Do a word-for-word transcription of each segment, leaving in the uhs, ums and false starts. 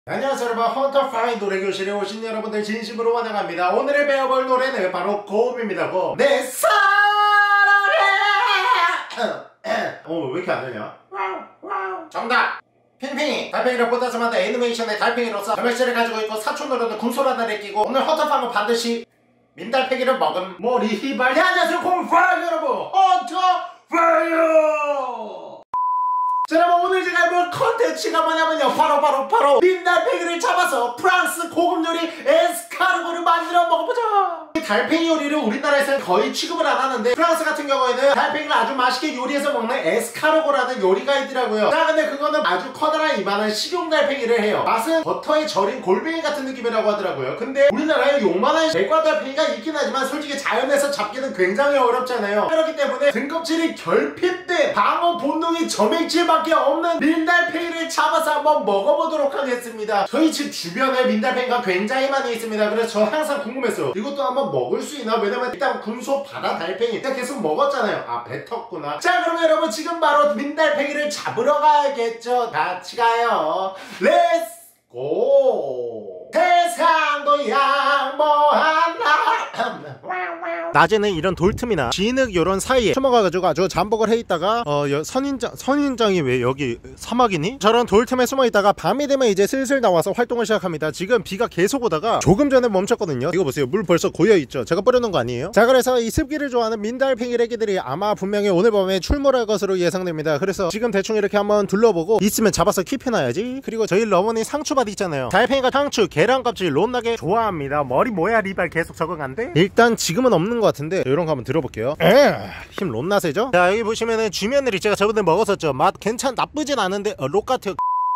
안녕하세요 여러분, 헌터파이 노래교실에 오신 여러분들 진심으로 환영합니다. 오늘의 배워볼 노래는 바로 고음입니다. 고음. 내 사랑해. 어, 왜 이렇게 안 되냐? 정답! 핑핑이 달팽이를 꽂아서 만든 애니메이션의 달팽이로서 결말씨를 가지고 있고 사촌노릇은 군소라다를 끼고 오늘 헌터파이는 반드시 민달팽이를 먹음 머리 휘발. 네, 안녕하세요 곰파이 여러분, 헌터파이어. 자, 여러분 오늘 제가 해볼 컨텐츠가 뭐냐면요, 바로 바로 바로 민달팽이를 잡아서 프랑스 고급 요리 에스카르고를 만들어 먹어보자. 이 달팽이 요리를 우리나라에서는 거의 취급을 안 하는데 프랑스 같은 경우에는 달팽이를 아주 맛있게 요리해서 먹는 에스카르고라는 요리가 있더라고요. 자, 근데 그거는 아주 커다란 이만한 식용 달팽이를 해요. 맛은 버터에 절인 골뱅이 같은 느낌이라고 하더라고요. 근데 우리나라에 요만한 백과 달팽이가 있긴 하지만 솔직히 자연에서 잡기는 굉장히 어렵잖아요. 그렇기 때문에 등껍질이 결핍돼 방어 본능이 점액질밖에 없는 민달팽이를 잡아서 한번 먹어보도록 하겠습니다. 저희 집 주변에 민달팽이가 굉장히 많이 있습니다. 그래서 저 항상 궁금했어요, 이것도 한번 먹을 수 있나? 왜냐면 일단 군소 바다 달팽이 일단 계속 먹었잖아요. 아, 뱉었구나. 자, 그러면 여러분 지금 바로 민달팽이를 잡으러 가야겠죠. 같이 가요. 렛츠 고! 세상도 양보한다. 낮에는 이런 돌틈이나 진흙 요런 사이에 숨어가지고 아주 잠복을 해있다가 어 선인장 선인장이 왜 여기 사막이니? 저런 돌틈에 숨어있다가 밤이 되면 이제 슬슬 나와서 활동을 시작합니다. 지금 비가 계속 오다가 조금 전에 멈췄거든요. 이거 보세요, 물 벌써 고여있죠. 제가 뿌려놓은 거 아니에요. 자, 그래서 이 습기를 좋아하는 민달팽이 애기들이 아마 분명히 오늘 밤에 출몰할 것으로 예상됩니다. 그래서 지금 대충 이렇게 한번 둘러보고 있으면 잡아서 킵해놔야지. 그리고 저희 러머니 상추밭 있잖아요. 달팽이가 상추, 계란 껍질 롯나게 좋아합니다. 머리 뭐야 리발 계속 적응한대? 일단 지금은 없는 것 같은데 이런 거 한번 들어볼게요. 에, 힘 롯나세죠? 자, 여기 보시면은 쥐며느리 제가 저번에 먹었었죠. 맛 괜찮 나쁘진 않은데 어, 롯 같아요.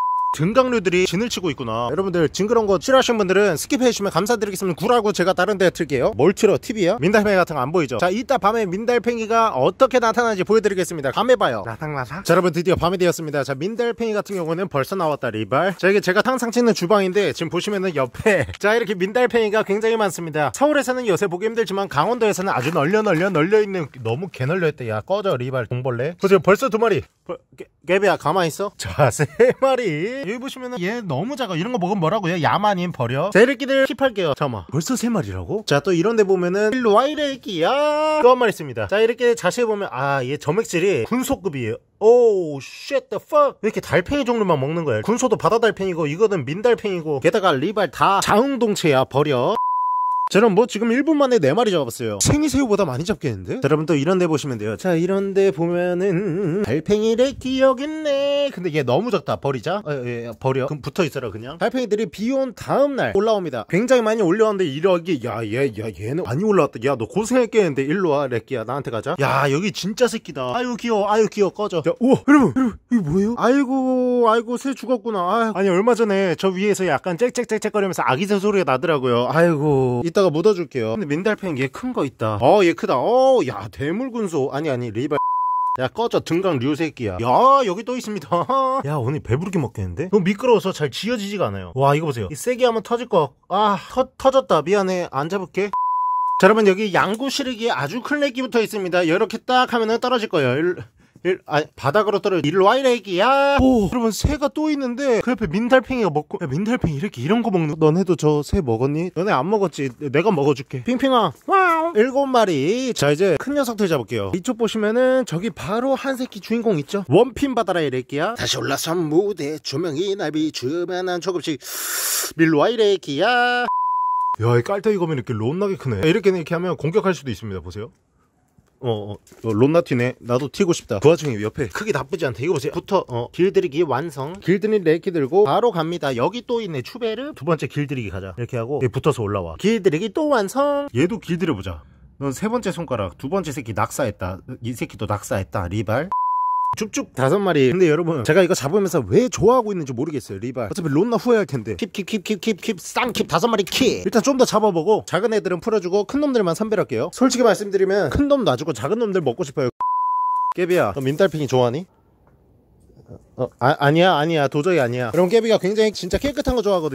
등강류들이 진을 치고 있구나. 여러분들 징그러운 거 싫어하시는 분들은 스킵해주시면 감사드리겠습니다. 구라고 제가 다른 데 틀게요. 뭘 틀어? 티비야? 민달팽이 같은 거 안 보이죠? 자, 이따 밤에 민달팽이가 어떻게 나타나는지 보여드리겠습니다. 밤에 봐요. 나상나상. 자, 여러분 드디어 밤이 되었습니다. 자, 민달팽이 같은 경우는 벌써 나왔다 리발. 자, 이게 제가 항상 찍는 주방인데 지금 보시면은 옆에 자, 이렇게 민달팽이가 굉장히 많습니다. 서울에서는 요새 보기 힘들지만 강원도에서는 아주 널려 널려 널려있는. 너무 개 널려있다. 야, 꺼져 리발 공벌레. 보세요, 벌써 두 마리. 벌... 깨비야 가만있어. 자, 세 마리. 여기 보시면은 얘 너무 작아. 이런 거 먹으면 뭐라고요? 야만인 버려. 자, 이렇게들 킵할게요. 잠깐만, 벌써 세 마리라고? 자, 또 이런데 보면은 일로 와 이래끼야 또 한 마리 있습니다. 자, 이렇게 자세히 보면 아, 얘 점액질이 군소급이에요. 오우 shit the fuck. 왜 이렇게 달팽이 종류만 먹는 거야? 군소도 바다 달팽이고 이거는 민달팽이고 게다가 리발 다 자웅동체야. 버려. 저는 뭐 지금 일 분 만에 네 마리 잡았어요. 생이새우보다 많이 잡겠는데? 자, 여러분 또 이런데 보시면 돼요. 자, 이런데 보면은 달팽이를 기억있네. 근데 얘 너무 작다. 버리자. 어, 예, 버려. 그럼 붙어있어라 그냥. 달팽이들이 비 온 다음날 올라옵니다. 굉장히 많이 올라왔는데 이러기 야얘 야 얘는 많이 올라왔다. 야, 너 고생했겠는데. 일로와 렉기야, 나한테 가자. 야, 여기 진짜 새끼다. 아유 귀여워, 아유 귀여워. 꺼져. 야, 우와 여러분 여러분 이거 뭐예요? 아이고 아이고 새 죽었구나. 아유. 아니 얼마 전에 저 위에서 약간 짹짹짹짹 거리면서 아기새 소리가 나더라고요. 아이고 이따가 묻어줄게요. 근데 민달팽이 얘 큰 거 있다. 어, 얘 크다. 어, 야, 대물군소. 아니 아니 리발. 야, 꺼져 등강 류새끼야. 야, 여기 또 있습니다. 야, 오늘 배부르게 먹겠는데? 너무 미끄러워서 잘 지어지지가 않아요. 와, 이거 보세요. 이 세게 하면 터질 거. 아, 터, 터졌다. 미안해. 안 잡을게. 자, 여러분 여기 양구 시르기에 아주 큰 렉기 붙어 있습니다. 이렇게 딱 하면은 떨어질 거예요. 일, 일, 아, 바닥으로 떨어져. 일로 와 이래기야. 오, 여러분 새가 또 있는데 그 옆에 민달팽이가 먹고. 야, 민달팽이 이렇게 이런 거 먹는. 너네도 저 새 먹었니? 너네 안 먹었지? 내가 먹어줄게. 핑핑아. 와우. 일곱 마리. 자, 이제 큰 녀석들 잡을게요. 이쪽 보시면은 저기 바로 한 새끼 주인공 있죠? 원핀 받아라 이래기야. 다시 올라선 무대 조명이 날 비추면 한 조금씩 밀로 와 이래기야. 야, 이 깔때기 거면 이렇게 롯나게 크네. 이렇게 이렇게 하면 공격할 수도 있습니다. 보세요. 어, 어, 롯나 튀네. 나도 튀고 싶다. 그 와중에 옆에 크기 나쁘지 않다. 이거 보세요. 부터 어 길들이기 완성. 길들이 렉기 들고 바로 갑니다. 여기 또 있네. 추베르. 두 번째 길들이기 가자. 이렇게 하고 얘 붙어서 올라와. 길들이기 또 완성. 얘도 길들여보자. 넌 세 번째 손가락. 두 번째 새끼 낙사했다. 이 새끼도 낙사했다. 리발. 쭉쭉 다섯 마리. 근데 여러분 제가 이거 잡으면서 왜 좋아하고 있는지 모르겠어요. 리발. 어차피 롯나 후회할 텐데. 킵킵킵킵킵킵 쌍킵 다섯 마리 킵. 일단 좀 더 잡아보고 작은 애들은 풀어주고 큰 놈들만 선별할게요. 솔직히 말씀드리면 큰 놈 놔주고 작은 놈들 먹고 싶어요. 깨비야, 너 민달팽이 좋아하니? 어, 아, 아니야 아니야 도저히 아니야. 여러분 깨비가 굉장히 진짜 깨끗한 거 좋아하거든요.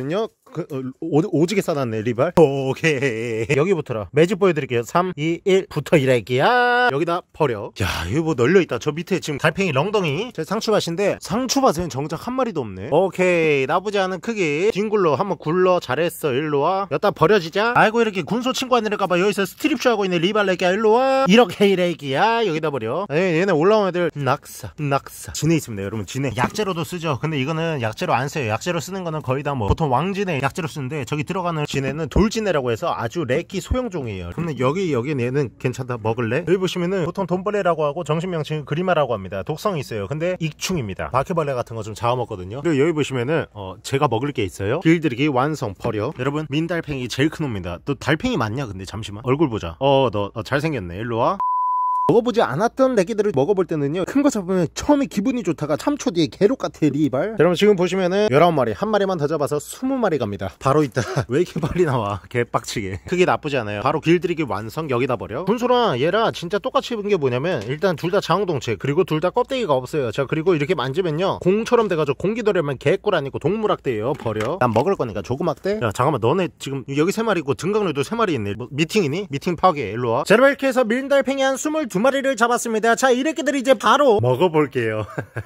그, 어, 오, 오지게 싸놨네 리발. 오케이. 여기부터라 매직 보여드릴게요. 삼, 이, 일 부터 이랄게야. 여기다 버려. 야 이거 뭐 널려있다. 저 밑에 지금 달팽이 렁덩이 제 상추밭인데 상추밭에는 정작 한 마리도 없네. 오케이 나쁘지 않은 크기. 뒹굴러 한번 굴러. 잘했어 일로와. 여기다 버려지자. 아이고 이렇게 군소 친구 안 내릴까봐 여기서 스트립쇼 하고 있는 리발레기야. 일로와. 이렇게 이랄게야. 여기다 버려. 에이, 얘네 올라온 애들 낙사 낙사 진해 있습니다 여러분. 진해 약재로도 쓰죠. 근데 이거는 약재로 안 써요. 약재로 쓰는 거는 거의 다 뭐 보통 왕진해 약재로 쓰는데 저기 들어가는 진해는 돌진해라고 해서 아주 래끼 소형종이에요. 근데 여기 여기 얘는 괜찮다. 먹을래? 여기 보시면은 보통 돈벌레라고 하고 정신명칭은 그리마라고 합니다. 독성이 있어요. 근데 익충입니다. 바퀴벌레 같은 거 좀 잡아먹거든요. 그리고 여기 보시면은 어 제가 먹을 게 있어요. 길들이기 완성 버려. 여러분 민달팽이 제일 큰 놈입니다. 또 달팽이 맞냐 근데 잠시만 얼굴 보자. 어 너 어, 잘생겼네. 일로와. 먹어보지 않았던 레기들을 먹어볼 때는요 큰 거 잡으면 처음에 기분이 좋다가 삼 초 뒤에 개록 같아 리발. 여러분 지금 보시면은 열아홉 마리 한 마리만 더 잡아서 이십 마리 갑니다. 바로 있다. 왜 이렇게 빨리 나와 개빡치게. 크게 나쁘지 않아요. 바로 길들이기 완성. 여기다 버려. 분소랑 얘랑 진짜 똑같이 입은 게 뭐냐면 일단 둘 다 자웅동체 그리고 둘 다 껍데기가 없어요. 자 그리고 이렇게 만지면요 공처럼 돼가지고 공기돌이면 개꿀 아니고 동물학대예요. 버려. 난 먹을 거니까 조그맣대. 야 잠깐만 너네 지금 여기 세 마리 있고 등강류도 세 마리 있네. 뭐, 미팅이니? 미팅 파괴. 일로와. 자 이렇게 해서 밀달팽이 한 이십이 마리를 잡았습니다. 자 이렇게들 이제 바로 먹어볼게요.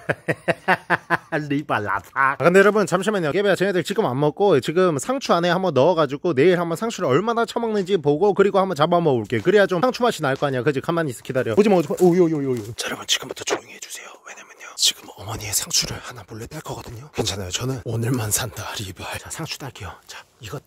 리발라사. 아, 근데 여러분 잠시만요. 깨배야 쟤네들 지금 안 먹고 지금 상추 안에 한번 넣어가지고 내일 한번 상추를 얼마나 처먹는지 보고 그리고 한번 잡아 먹을게. 그래야 좀 상추 맛이 날 거 아니야. 그지? 가만히 있어 기다려. 오지마 오지마. 오요요요요. 자 여러분 지금부터 조용히 해주세요. 왜냐면요 지금 어머니의 상추를 하나 몰래 딸 거거든요. 괜찮아요. 저는 오늘만 산다 리발. 자 상추 딸게요. 자 이것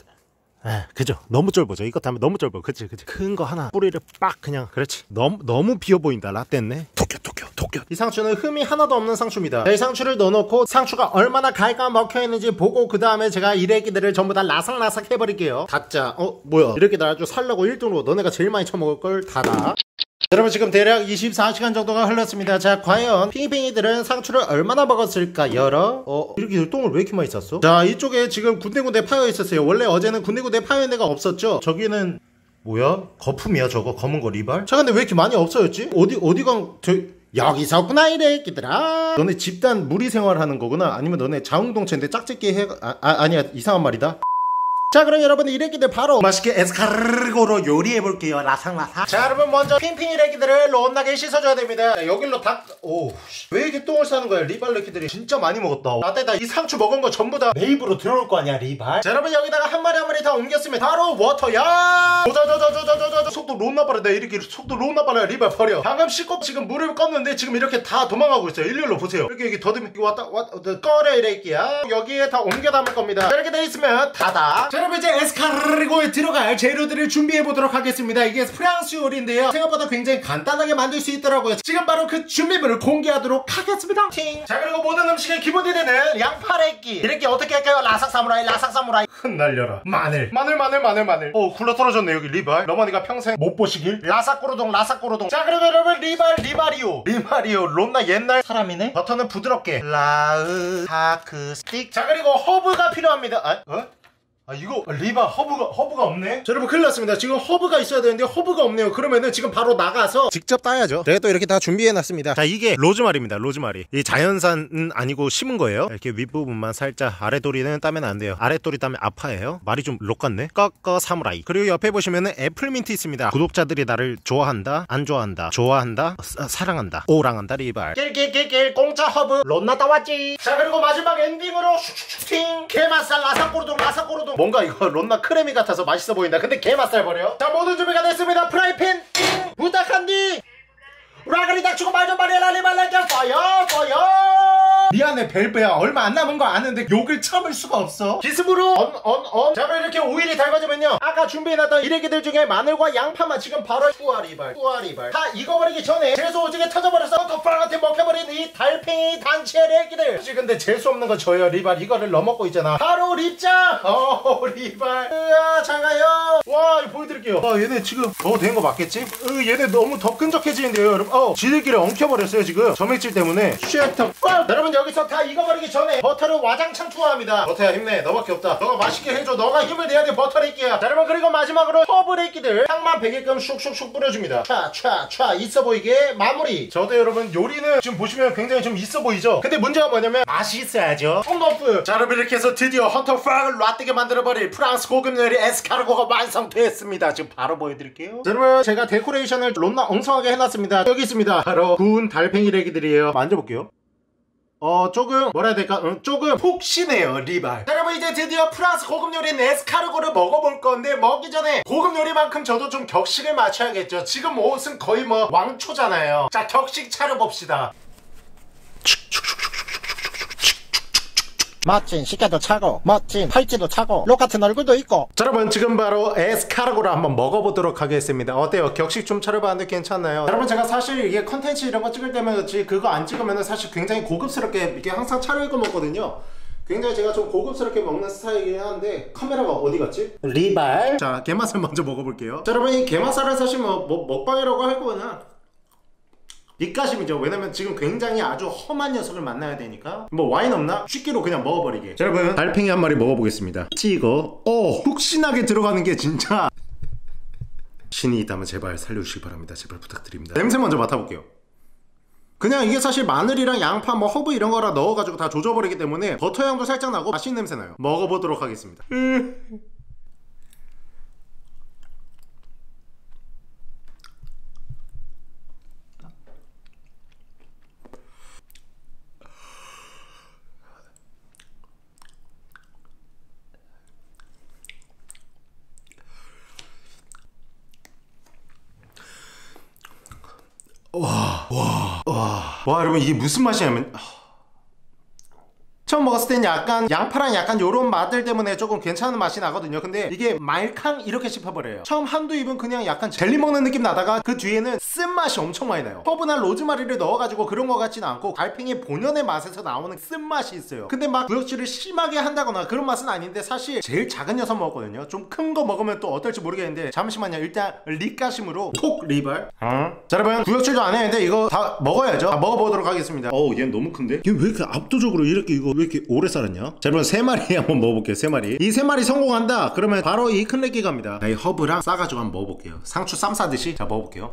에 그죠? 너무 쫄보죠. 이것 하면 너무 쫄보. 그치 그치. 큰 거 하나 뿌리를 빡 그냥. 그렇지. 너무 너무 비어 보인다. 라떼네. 도쿄 도쿄 도쿄. 이 상추는 흠이 하나도 없는 상추입니다. 이 상추를 넣어놓고 상추가 얼마나 갈까 먹혀있는지 보고 그 다음에 제가 이래기들을 전부 다 라삭라삭 해버릴게요. 닫자. 어 뭐야 이렇게들 아주 살라고 일 등으로 너네가 제일 많이 처먹을 걸 닫아. 여러분 지금 대략 이십사 시간 정도가 흘렀습니다. 자 과연 핑이핑이들은 상추를 얼마나 먹었을까? 열어. 어 이렇게 똥을 왜 이렇게 많이 쌌어? 자 이쪽에 지금 군데군데 파여 있었어요. 원래 어제는 군데군데 파여 있는 데가 없었죠. 저기는 뭐야? 거품이야 저거 검은 거 리발? 자 근데 왜 이렇게 많이 없어졌지? 어디 어디가 저 여기 있었구나 이래끼들아. 너네 집단 무리 생활하는 거구나. 아니면 너네 자웅동체인데 짝짓기 해. 아, 아 아니야 이상한 말이다. 자 그럼 여러분 이래기들 바로 맛있게 에스카르고로 요리해볼게요. 라삭라삭. 자 여러분 먼저 핑핑이 레기들을 롯나게 씻어줘야 됩니다. 자, 여길로 다 오 왜 이렇게 똥을 싸는 거야 리발 레기들이. 진짜 많이 먹었다. 나때다 이 상추 먹은 거 전부 다 내 입으로 들어올 거 아니야 리발. 자 여러분 여기다가 한 마리 한 마리 다 옮겼으면 바로 워터야. 조자조자조자조자. 속도 롯나 빠르다. 이렇게 속도 롯나 빨라요 리발. 버려. 방금 씻고 지금 물을 껐는데 지금 이렇게 다 도망가고 있어요. 일렬로 보세요. 이렇게 여기 더듬이 왔다 왔다 꺼려 이래끼야. 여기에 다 옮겨 담을 겁니다. 이렇게 돼 있으면 닫아. 자, 여러분 이제 에스카르고에 들어갈 재료들을 준비해 보도록 하겠습니다. 이게 프랑스 요리인데요 생각보다 굉장히 간단하게 만들 수 있더라고요. 지금 바로 그 준비물을 공개하도록 하겠습니다. 팅. 자 그리고 모든 음식의 기본이 되는 양파래끼. 이렇게 어떻게 할까요? 라삭 사무라이 라삭 사무라이. 흩날려라. 마늘 마늘 마늘 마늘 마늘. 오 굴러 떨어졌네 여기 리발. 어머니가 평생 못 보시길. 라삭 꼬르동 라삭 꼬르동. 자 그리고 여러분 리발 리마리오 리마리오 롯나 옛날 사람이네. 버터는 부드럽게 라으 하크 스틱. 자 그리고 허브가 필요합니다. 아? 어? 아 이거 리바 허브가 허브가 없네. 자, 여러분 큰일 났습니다. 지금 허브가 있어야 되는데 허브가 없네요. 그러면은 지금 바로 나가서 직접 따야죠. 제가 또 이렇게 다 준비해놨습니다. 자 이게 로즈마리입니다. 로즈마리. 이 자연산은 아니고 심은 거예요. 이렇게 윗부분만 살짝. 아랫도리는 따면 안 돼요. 아랫도리 따면 아파해요. 말이 좀 록 같네. 꺾어 사무라이. 그리고 옆에 보시면은 애플민트 있습니다. 구독자들이 나를 좋아한다 안 좋아한다 좋아한다 사, 사랑한다 오랑한다 리발. 낄낄낄낄 공짜 허브 롯나 따왔지. 자 그리고 마지막 엔딩으로 슈슈슈팅 게맛살 라삭꼬르동 라삭꼬르동. 뭔가 이거 롯나 크래미 같아서 맛있어 보인다. 근데 게맛살 버려. 자 모든 준비가 됐습니다. 프라이팬 띵 부탁한디. 라그리 닥치고 말 좀 말해라 리발레게 파이어 파이어. 미안해 벨베야. 얼마 안 남은 거 아는데 욕을 참을 수가 없어. 기습으로 언언언. 자 그럼 이렇게 오일이 달궈지면요 아까 준비해놨던 이래기들 중에 마늘과 양파만 지금 바로 후아리발 후아리발 다 익어버리기 전에 재수 오지게 터져버려서 덮밥한테 먹혀버린 이 달팽이 단체 레기들. 혹시 근데 재수 없는 거 저요 리발. 이거를 넣어먹고 있잖아. 바로 립장. 어 리발. 으아 장가요. 와 이거 보여드릴게요. 아 얘네 지금 어 된 거 맞겠지? 으 얘네 너무 더 끈적해지는데요 여러분. 어 지들끼리 엉켜버렸어요 지금 점액질 때문에. 쉐터. 여러분 여기서 다 익어버리기 전에 버터를 와장창 투하합니다. 버터야 힘내. 너밖에 없다. 너가 맛있게 해줘. 너가 힘을 내야 돼 버터레이끼야. 자 여러분 그리고 마지막으로 허브레이끼들 향만 배게끔 슉슉슉 뿌려줍니다. 촤촤촤 있어 보이게 마무리. 저도 여러분 요리는 지금 보시면 굉장히 좀 있어 보이죠? 근데 문제가 뭐냐면 맛이 있어야죠. 홈너프. 자 여러분 이렇게 해서 드디어 헌터 프랑을 라떼게 만들어버릴 프랑스 고급 요리 에스카르고가 완성됐습니다. 지금 바로 보여드릴게요. 자, 여러분 제가 데코레이션을 롬나 엉성하게 해놨습니다. 여기 있습니다. 바로 구운 달팽이 레기들이에요. 만져볼게요. 어 조금 뭐라 해야 될까? 음, 조금 푹신해요 리발. 자, 여러분 이제 드디어 프랑스 고급 요리인 에스카르고를 먹어볼 건데 먹기 전에 고급 요리만큼 저도 좀 격식을 맞춰야겠죠. 지금 옷은 거의 뭐 왕초잖아요. 자 격식 차려봅시다. 멋진 시계도 차고 멋진 팔찌도 차고 똑같은 얼굴도 있고. 자 여러분 지금 바로 에스카르고를 한번 먹어보도록 하겠습니다. 어때요? 격식 좀 차려봤는데 괜찮나요? 여러분 제가 사실 이게 컨텐츠 이런 거 찍을 때면 그렇지 그거 안 찍으면 사실 굉장히 고급스럽게 이게 항상 차려입고 먹거든요. 굉장히 제가 좀 고급스럽게 먹는 스타일이긴 한데 카메라가 어디 갔지? 리발. 자 게맛살 먼저 먹어볼게요. 자 여러분 이 게맛살은 사실 뭐, 뭐 먹방이라고 할 거나 입가심이죠. 왜냐면 지금 굉장히 아주 험한 녀석을 만나야 되니까. 뭐 와인 없나? 쉽기로 그냥 먹어버리게. 자 여러분 달팽이 한 마리 먹어보겠습니다. 찍어. 어 푹신하게 들어가는 게 진짜 신이 있다면 제발 살려주시기 바랍니다. 제발 부탁드립니다. 냄새 먼저 맡아볼게요. 그냥 이게 사실 마늘이랑 양파 뭐 허브 이런 거라 넣어가지고 다 조져버리기 때문에 버터 향도 살짝 나고 맛있는 냄새 나요. 먹어보도록 하겠습니다. 와, 와, 와, 와, 여러분 이게 무슨 맛이냐면 처음 먹었을 땐 약간 양파랑 약간 요런 맛들 때문에 조금 괜찮은 맛이 나거든요. 근데 이게 말캉 이렇게 씹혀버려요. 처음 한두 입은 그냥 약간 젤리 먹는 느낌 나다가 그 뒤에는 쓴맛이 엄청 많이 나요. 허브나 로즈마리를 넣어가지고 그런 거 같지는 않고 달팽이 본연의 맛에서 나오는 쓴맛이 있어요. 근데 막 구역질을 심하게 한다거나 그런 맛은 아닌데 사실 제일 작은 녀석 먹었거든요. 좀 큰 거 먹으면 또 어떨지 모르겠는데 잠시만요. 일단 리가심으로 톡 리발. 어? 자 여러분 구역질도 안 했는데 이거 다 먹어야죠. 다 먹어보도록 하겠습니다. 어우 얘 너무 큰데? 얘 왜 이렇게 압도적으로 이렇게 이거 왜 이렇게 오래 살았냐? 자 여러분 세 마리 한번 먹어볼게요. 세 마리. 이 세 마리 성공한다 그러면 바로 이 큰 레기 갑니다. 자, 이 허브랑 싸가지고 한번 먹어볼게요. 상추 쌈 싸듯이. 자 먹어볼게요.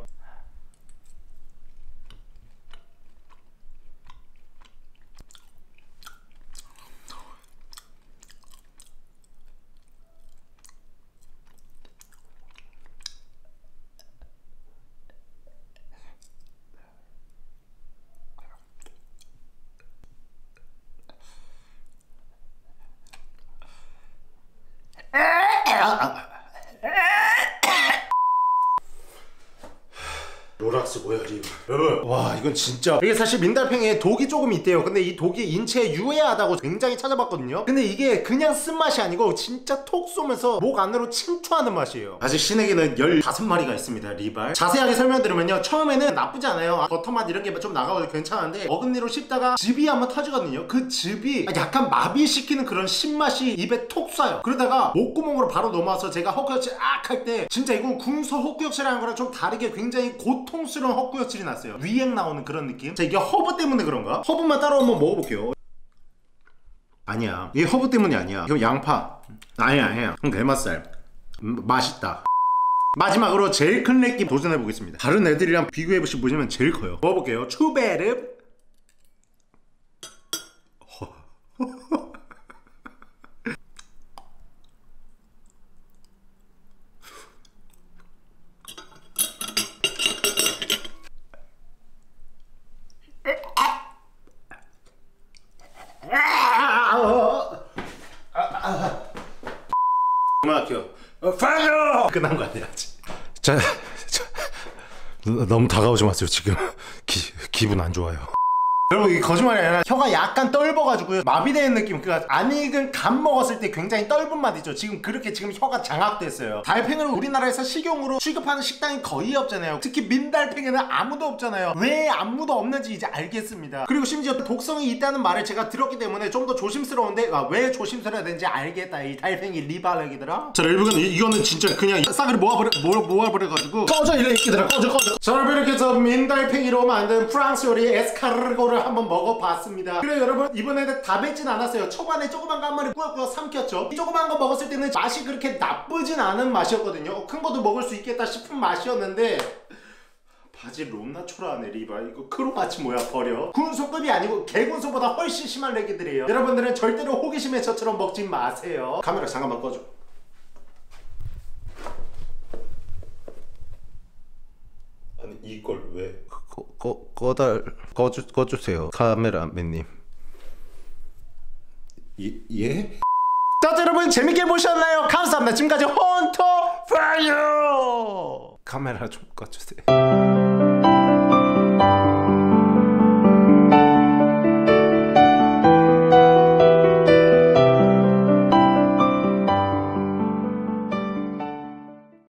로락스 뭐야 리브. 여러분 와 이건 진짜 이게 사실 민달팽이에 독이 조금 있대요. 근데 이 독이 인체에 유해하다고 굉장히 찾아봤거든요. 근데 이게 그냥 쓴맛이 아니고 진짜 톡 쏘면서 목 안으로 침투하는 맛이에요. 아직 신에게는 열다섯 마리가 있습니다. 리발. 자세하게 설명드리면요 처음에는 나쁘지 않아요. 버터맛 이런 게 좀 나가고 괜찮은데 어금니로 씹다가 즙이 한번 터지거든요. 그 즙이 약간 마비시키는 그런 신맛이 입에 톡 쏴요. 그러다가 목구멍으로 바로 넘어와서 제가 헛구역질 악 할 때 진짜 이건 궁서 헛구역질하는 거랑 좀 다르게 굉장히 고통스러운 헛구역질이 났어요. 위액 나오는 그런 느낌. 자 이게 허브 때문에 그런가? 허브만 따로 한번 먹어볼게요. 아니야 이게 허브 때문이 아니야. 이거 양파. 아니야 아니야 그럼 게맛살. 음, 맛있다. 마지막으로 제일 큰 렉기 도전해보겠습니다. 다른 애들이랑 비교해보시면 제일 커요. 먹어볼게요. 추베르. 음악이요. 파이어! 끝난 거 아니야 아직. 자, 자, 너무 다가오지 마세요 지금. 기, 기분 안 좋아요. 여러분 이게 거짓말이 아니라 혀가 약간 떫어가지고요 마비되는 느낌. 그러니까 안 익은 감 먹었을 때 굉장히 떫은 맛 있죠. 지금 그렇게 지금 혀가 장악됐어요. 달팽이를 우리나라에서 식용으로 취급하는 식당이 거의 없잖아요. 특히 민달팽이는 아무도 없잖아요. 왜 아무도 없는지 이제 알겠습니다. 그리고 심지어 독성이 있다는 말을 제가 들었기 때문에 좀 더 조심스러운데 아, 왜 조심스러워야 되는지 알겠다. 이 달팽이 리발렉이더라. 자 여러분 이거는 진짜 그냥 싸그리 모아버려 모아, 모아버려가지고 꺼져 이래 이끼들아 꺼져 꺼져. 자 여러분 이렇게 해서 민달팽이로 만든 프랑스 요리 에스카르고를 이거를 한번 먹어봤습니다. 그래 여러분, 이번에는 다 뱉진 않았어요. 초반에 조그만 거 한 마리 꾸역꾸역 삼켰죠. 이 조그만 거 먹었을 때는 맛이 그렇게 나쁘진 않은 맛이었거든요. 큰 것도 먹을 수 있겠다 싶은 맛이었는데 바지 롬나초라네. 리바 이거 크로마치 뭐야, 버려. 군소급이 아니고 개군소보다 훨씬 심한 레기들이에요. 여러분들은 절대로 호기심의 저처럼 먹지 마세요. 카메라 잠깐만 꺼줘. 아니 이걸 왜 꺼, 꺼, 꺼달 꺼주, 꺼주세요 카메라맨님. 예? 예? 자 여러분, 재밌게 보셨나요? 감사합니다. 지금까지 헌터 파이어. 카메라 좀 꺼주세요.